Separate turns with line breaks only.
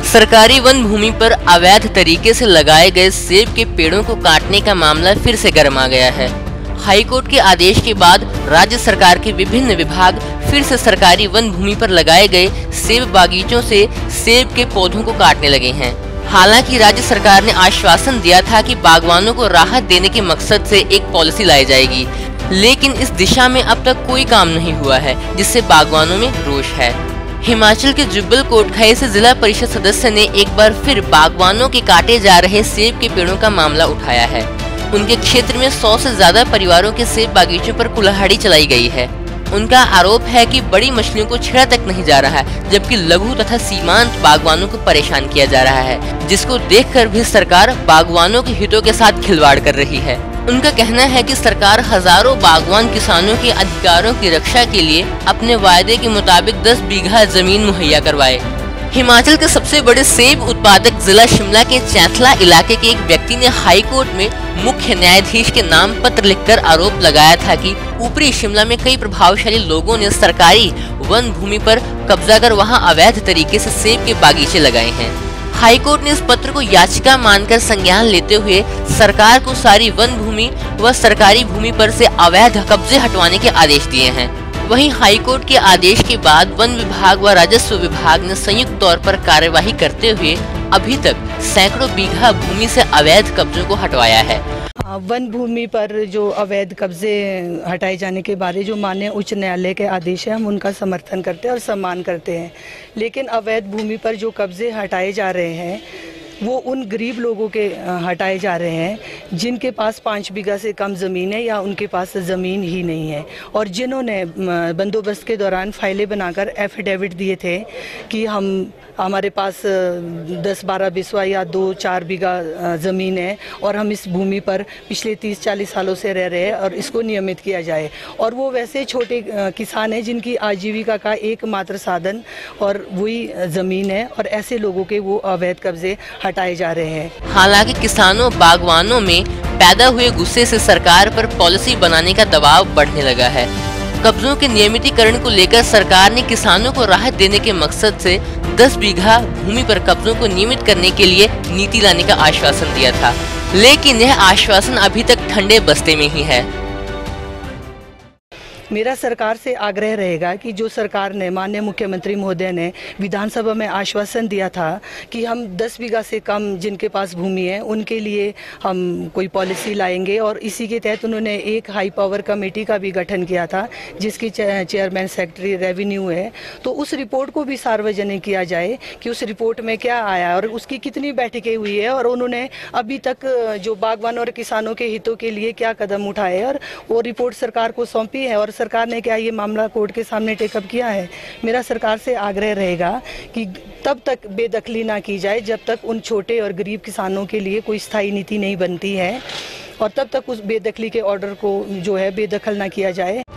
सरकारी वन भूमि पर अवैध तरीके से लगाए गए सेब के पेड़ों को काटने का मामला फिर से गर्मा गया है। हाईकोर्ट के आदेश के बाद राज्य सरकार के विभिन्न विभाग फिर से सरकारी वन भूमि पर लगाए गए सेब बागीचों से सेब के पौधों को काटने लगे हैं। हालांकि राज्य सरकार ने आश्वासन दिया था कि बागवानों को राहत देने के मकसद से एक पॉलिसी लाई जाएगी, लेकिन इस दिशा में अब तक कोई काम नहीं हुआ है, जिससे बागवानों में रोष है। हिमाचल के जुब्बल कोटखाई से जिला परिषद सदस्य ने एक बार फिर बागवानों के काटे जा रहे सेब के पेड़ों का मामला उठाया है। उनके क्षेत्र में 100 से ज्यादा परिवारों के सेब बागीचों पर कुल्हाड़ी चलाई गई है। उनका आरोप है कि बड़ी मछलियों को छेड़ा तक नहीं जा रहा है, जबकि लघु तथा सीमांत बागवानों को परेशान किया जा रहा है, जिसको देखकर भी सरकार बागवानों के हितों के साथ खिलवाड़ कर रही है। उनका कहना है कि सरकार हजारों बागवान किसानों के अधिकारों की रक्षा के लिए अपने वायदे के मुताबिक 10 बीघा जमीन मुहैया करवाए। हिमाचल के सबसे बड़े सेब उत्पादक जिला शिमला के चैथला इलाके के एक व्यक्ति ने हाई कोर्ट में मुख्य न्यायाधीश के नाम पत्र लिखकर आरोप लगाया था कि ऊपरी शिमला में कई प्रभावशाली लोगों ने सरकारी वन भूमि पर कब्जा कर वहां अवैध तरीके से सेब के बागीचे लगाए हैं। हाई कोर्ट ने इस पत्र को याचिका मानकर संज्ञान लेते हुए सरकार को सारी वन भूमि व सरकारी भूमि पर से अवैध कब्जे हटवाने के आदेश दिए हैं। वहीं हाईकोर्ट के आदेश के बाद वन विभाग व राजस्व विभाग ने संयुक्त तौर पर कार्यवाही करते हुए अभी तक सैकड़ों बीघा भूमि से अवैध कब्जों को हटवाया है।
वन भूमि पर जो अवैध कब्जे हटाए जाने के बारे जो माननीय उच्च न्यायालय के आदेश है, हम उनका समर्थन करते हैं और सम्मान करते हैं। लेकिन अवैध भूमि पर जो कब्जे हटाए जा रहे हैं वो उन गरीब लोगों के हटाए जा रहे हैं जिनके पास 5 बीघा से कम ज़मीन है या उनके पास ज़मीन ही नहीं है, और जिन्होंने बंदोबस्त के दौरान फाइलें बनाकर एफिडेविट दिए थे कि हमारे पास 10-12 बिस्वा या 2-4 बीघा ज़मीन है और हम इस भूमि पर पिछले 30-40 सालों से रह रहे हैं और इसको नियमित किया जाए। और वो वैसे छोटे किसान हैं जिनकी आजीविका का एकमात्र साधन और वही ज़मीन है, और ऐसे लोगों के वो अवैध कब्जे हटाए जा रहे हैं।
हालांकि किसानों बागवानों में पैदा हुए गुस्से से सरकार पर पॉलिसी बनाने का दबाव बढ़ने लगा है। कब्जों के नियमितीकरण को लेकर सरकार ने किसानों को राहत देने के मकसद से 10 बीघा भूमि पर कब्जों को नियमित करने के लिए नीति लाने का आश्वासन दिया था, लेकिन यह आश्वासन अभी तक ठंडे बस्ते में ही है।
मेरा सरकार से आग्रह रहेगा कि जो सरकार ने, माननीय मुख्यमंत्री महोदय ने विधानसभा में आश्वासन दिया था कि हम 10 बीघा से कम जिनके पास भूमि है उनके लिए हम कोई पॉलिसी लाएंगे, और इसी के तहत उन्होंने एक हाई पावर कमेटी का भी गठन किया था जिसकी चेयरमैन सेक्रेटरी रेवेन्यू है। तो उस रिपोर्ट को भी सार्वजनिक किया जाए कि उस रिपोर्ट में क्या आया और उसकी कितनी बैठकें हुई है, और उन्होंने अभी तक जो बागवानों और किसानों के हितों के लिए क्या कदम उठाए, और वो रिपोर्ट सरकार को सौंपी है और सरकार ने क्या ये मामला कोर्ट के सामने टेकअप किया है। मेरा सरकार से आग्रह रहेगा कि तब तक बेदखली ना की जाए जब तक उन छोटे और गरीब किसानों के लिए कोई स्थायी नीति नहीं बनती है, और तब तक उस बेदखली के ऑर्डर को जो है बेदखल ना किया जाए।